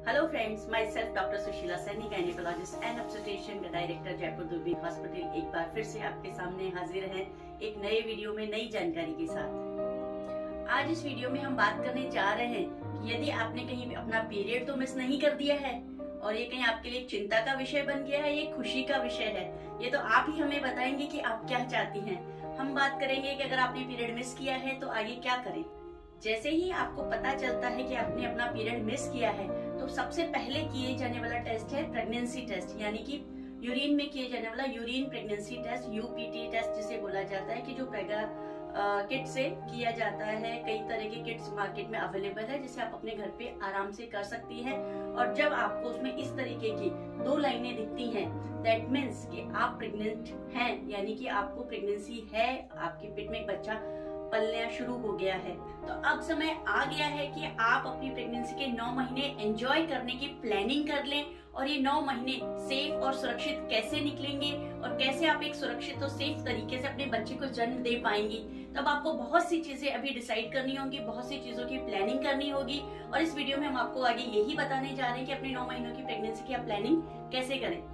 Hello friends, myself doctor Sushila Saini, gynaecologist and obstetrician का director Jaipur दूरबीन hospital एक बार फिर से आपके सामने हाजिर है एक नए वीडियो में नई जानकारी के साथ। आज इस वीडियो में हम बात करने जा रहे हैं कि यदि आपने कहीं भी अपना पीरियड तो मिस नहीं कर दिया है और ये कहीं आपके लिए चिंता का विषय बन गया है, ये खुशी का विषय है, ये तो आप ही हमें बताएंगे कि आप क्या चाहती हैं। हम बात करेंगे कि अगर आपने पीरियड मिस किया है तो आगे क्या करें। जैसे ही आपको पता चलता है कि आपने अपना पीरियड मिस किया है तो सबसे पहले किए जाने वाला टेस्ट है प्रेगनेंसी टेस्ट, यानी कि यूरिन में किए जाने वाला urine pregnancy test, UPT test जिसे बोला जाता है, कि जो किट से किया जाता है। कई तरह के किट्स मार्केट में अवेलेबल है जिसे आप अपने घर पे आराम से कर सकती हैं। और जब आपको उसमें इस तरीके की 2 लाइनें दिखती हैं, दैट मीन्स कि आप प्रेग्नेंट हैं, यानी कि आपको प्रेगनेंसी है, आपके पेट में एक बच्चा पलना शुरू हो गया है। तो अब समय आ गया है कि आप अपनी प्रेगनेंसी के 9 महीने एंजॉय करने की प्लानिंग कर लें और ये 9 महीने सेफ और सुरक्षित कैसे निकलेंगे और कैसे आप एक सुरक्षित और सेफ तरीके से अपने बच्चे को जन्म दे पाएंगी। तब आपको बहुत सी चीजें अभी डिसाइड करनी होंगी, बहुत सी चीजों की प्लानिंग करनी होगी और इस वीडियो में हम आपको आगे यही बताने जा रहे हैं कि अपने 9 महीनों की प्रेगनेंसी की आप प्लानिंग कैसे करें।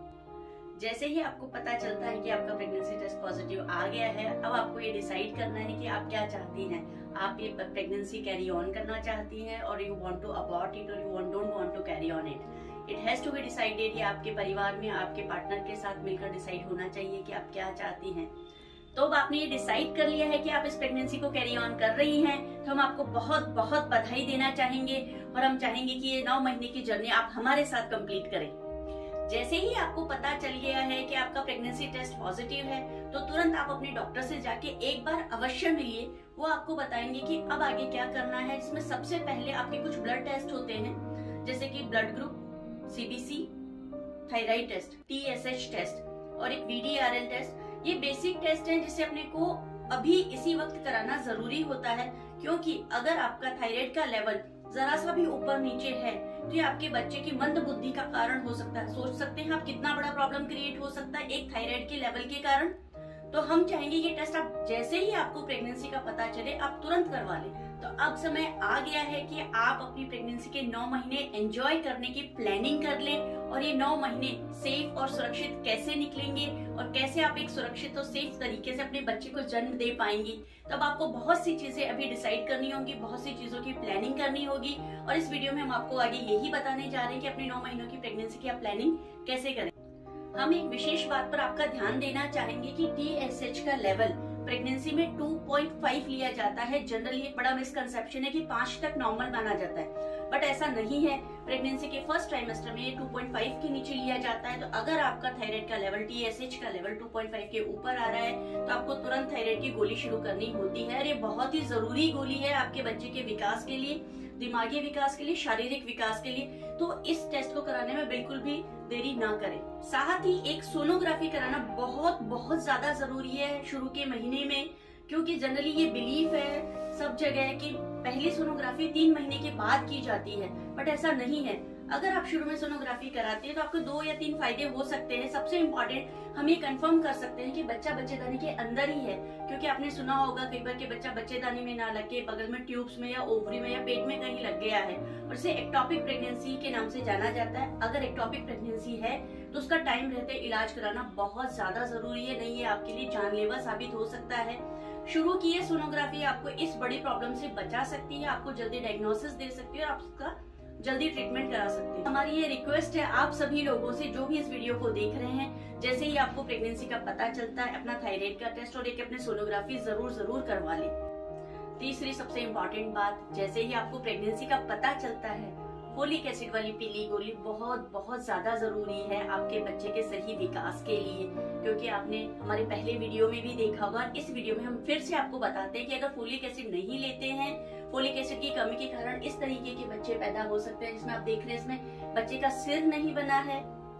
जैसे ही आपको पता चलता है कि आपका प्रेगनेंसी टेस्ट पॉजिटिव आ गया है, अब आपको ये डिसाइड करना है कि आप क्या चाहती हैं। आप ये प्रेगनेंसी कैरी ऑन करना चाहती हैं और you want to abort it और you don't want to carry on it. It has to be decided. ये आपके परिवार में आपके पार्टनर के साथ मिलकर डिसाइड होना चाहिए कि आप क्या चाहती हैं। तो अब आपने ये डिसाइड कर लिया है कि आप इस प्रेगनेंसी को कैरी ऑन कर रही हैं, तो हम आपको बहुत बहुत बधाई देना चाहेंगे और हम चाहेंगे कि ये 9 महीने की जर्नी आप हमारे साथ कंप्लीट करें। जैसे ही आपको पता चल गया है कि आपका प्रेगनेंसी टेस्ट पॉजिटिव है तो तुरंत आप अपने डॉक्टर से जाके एक बार अवश्य मिलिए। वो आपको बताएंगे कि अब आगे क्या करना है। इसमें सबसे पहले आपके कुछ ब्लड टेस्ट होते हैं, जैसे कि blood group, CBC, thyroid test, TSH test और एक VDRL टेस्ट। ये बेसिक टेस्ट है जिसे अपने को अभी इसी वक्त कराना जरूरी होता है, क्योंकि अगर आपका थायराइड का लेवल जरा सा भी ऊपर नीचे है तो ये आपके बच्चे की मंद बुद्धि का कारण हो सकता है। सोच सकते हैं आप कितना बड़ा प्रॉब्लम क्रिएट हो सकता है एक थायराइड के लेवल के कारण। तो हम चाहेंगे ये टेस्ट आप जैसे ही आपको प्रेगनेंसी का पता चले आप तुरंत करवा लें। तो अब समय आ गया है कि आप अपनी प्रेगनेंसी के 9 महीने एंजॉय करने की प्लानिंग कर लें और ये 9 महीने सेफ और सुरक्षित कैसे निकलेंगे और कैसे आप एक सुरक्षित और सेफ तरीके से अपने बच्चे को जन्म दे पाएंगी। तब आपको बहुत सी चीजें अभी डिसाइड करनी होंगी, बहुत सी चीजों की प्लानिंग करनी होगी और इस वीडियो में हम आपको आगे यही बताने जा रहे हैं कि अपने 9 महीनों की प्रेगनेंसी की आप प्लानिंग कैसे करें। हम एक विशेष बात पर आपका ध्यान देना चाहेंगे कि TSH का लेवल प्रेगनेंसी में 2.5 लिया जाता है। जनरली एक बड़ा मिसकंसेप्शन है कि 5 तक नॉर्मल माना जाता है, बट ऐसा नहीं है। प्रेगनेंसी के फर्स्ट ट्राइमेस्टर में ये 2.5 के नीचे लिया जाता है। तो अगर आपका थायराइड का लेवल, TSH का लेवल 2.5 के ऊपर आ रहा है तो आपको तुरंत थायराइड की गोली शुरू करनी होती है। और ये बहुत ही जरूरी गोली है आपके बच्चे के विकास के लिए, दिमागी विकास के लिए, शारीरिक विकास के लिए। तो इस टेस्ट को कराने में बिल्कुल भी देरी ना करें। साथ ही एक सोनोग्राफी कराना बहुत बहुत ज्यादा जरूरी है शुरू के महीने में, क्योंकि जनरली ये बिलीफ है सब जगह कि पहली सोनोग्राफी 3 महीने के बाद की जाती है, बट ऐसा नहीं है। अगर आप शुरू में सोनोग्राफी कराती है तो आपको 2 या 3 फायदे हो सकते हैं। सबसे इम्पोर्टेंट, हम ये कंफर्म कर सकते हैं कि बच्चा बच्चेदानी के अंदर ही है, क्योंकि आपने सुना होगा कई बार कि बच्चा बच्चेदानी में ना लगे, बगल में ट्यूब्स में या ओवरी में या पेट में कहीं लग गया है और इसे एक्टोपिक प्रेगनेंसी के नाम से जाना जाता है। अगर एक्टोपिक प्रेगनेंसी है तो उसका टाइम रहते इलाज कराना बहुत ज्यादा जरूरी है, नहीं ये आपके लिए जानलेवा साबित हो सकता है। शुरू की ये सोनोग्राफी आपको इस बड़ी प्रॉब्लम से बचा सकती है, आपको जल्दी डायग्नोसिस दे सकती है और आप उसका जल्दी ट्रीटमेंट करा सकते हैं। हमारी ये रिक्वेस्ट है आप सभी लोगों से जो भी इस वीडियो को देख रहे हैं, जैसे ही आपको प्रेगनेंसी का पता चलता है अपना थायराइड का टेस्ट और एक अपने सोनोग्राफी जरूर करवा लें। तीसरी सबसे इम्पोर्टेंट बात, जैसे ही आपको प्रेगनेंसी का पता चलता है, फोलिक एसिड वाली पीली गोली बहुत बहुत ज्यादा जरूरी है आपके बच्चे के सही विकास के लिए, क्योंकि आपने हमारे पहले वीडियो में भी देखा होगा। इस वीडियो में हम फिर से आपको बताते हैं कि अगर फोलिक एसिड नहीं लेते हैं, फोलिक एसिड की कमी के कारण इस तरीके के बच्चे पैदा हो सकते हैं। जिसमें आप देख रहे हैं इसमें बच्चे का सिर नहीं बना है।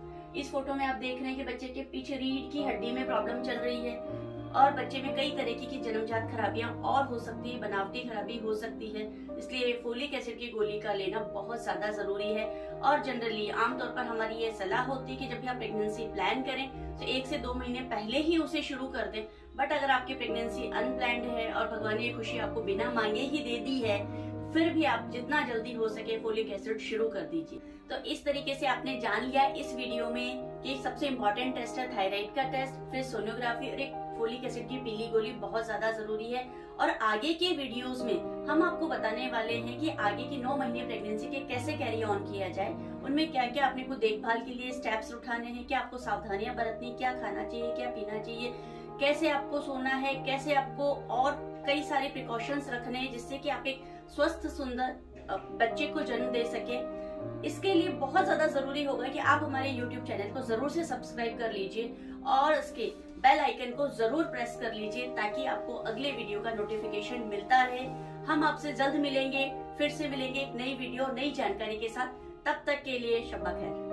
इस फोटो में आप देख रहे हैं कि बच्चे के पीछे रीढ़ की हड्डी में प्रॉब्लम चल रही है और बच्चे में कई तरीके की जन्मजात खराबियां और हो सकती है, बनावटी खराबी हो सकती है। इसलिए फोलिक एसिड की गोली का लेना बहुत ज्यादा जरूरी है। और जनरली आमतौर पर हमारी ये सलाह होती है कि जब भी आप प्रेगनेंसी प्लान करें तो 1 से 2 महीने पहले ही उसे शुरू कर दें। बट अगर आपकी प्रेगनेंसी अनप्लान्ड है और भगवान ने ये खुशी आपको बिना मांगे ही दे दी है, फिर भी आप जितना जल्दी हो सके फोलिक एसिड शुरू कर दीजिए। तो इस तरीके से आपने जान लिया इस वीडियो में कि सबसे इम्पोर्टेंट टेस्ट है थायराइड का टेस्ट, फिर सोनोग्राफी और एक फोलिक एसिड की पीली गोली बहुत ज्यादा जरूरी है। और आगे के वीडियोस में हम आपको बताने वाले हैं कि आगे की 9 महीने प्रेगनेंसी के कैसे कैरी ऑन किया जाए, उनमें क्या क्या अपने को देखभाल के लिए स्टेप्स उठाने हैं, क्या आपको सावधानियां बरतनी, क्या खाना चाहिए, क्या पीना चाहिए, कैसे आपको सोना है, कैसे आपको और कई सारे प्रिकॉशंस रखने हैं जिससे कि आप एक स्वस्थ सुंदर बच्चे को जन्म दे सके। इसके लिए बहुत ज्यादा जरूरी होगा कि आप हमारे YouTube चैनल को जरूर से सब्सक्राइब कर लीजिए और इसके बेल आइकन को जरूर प्रेस कर लीजिए ताकि आपको अगले वीडियो का नोटिफिकेशन मिलता रहे। हम आपसे जल्द मिलेंगे, फिर से मिलेंगे एक नई वीडियो नई जानकारी के साथ। तब तक के लिए शब्बा खैर।